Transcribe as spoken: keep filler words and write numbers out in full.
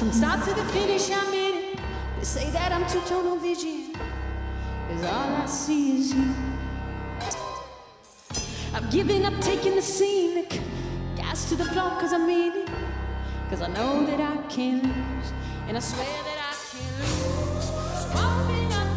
From start to the finish, I'm in it. They say that I'm two-tunnel vision, 'cause all I see is you. I'm giving up, taking the scenic gas to the floor, 'cause I'm in it, 'cause I know that I can't lose, and I swear that I can't lose. So open up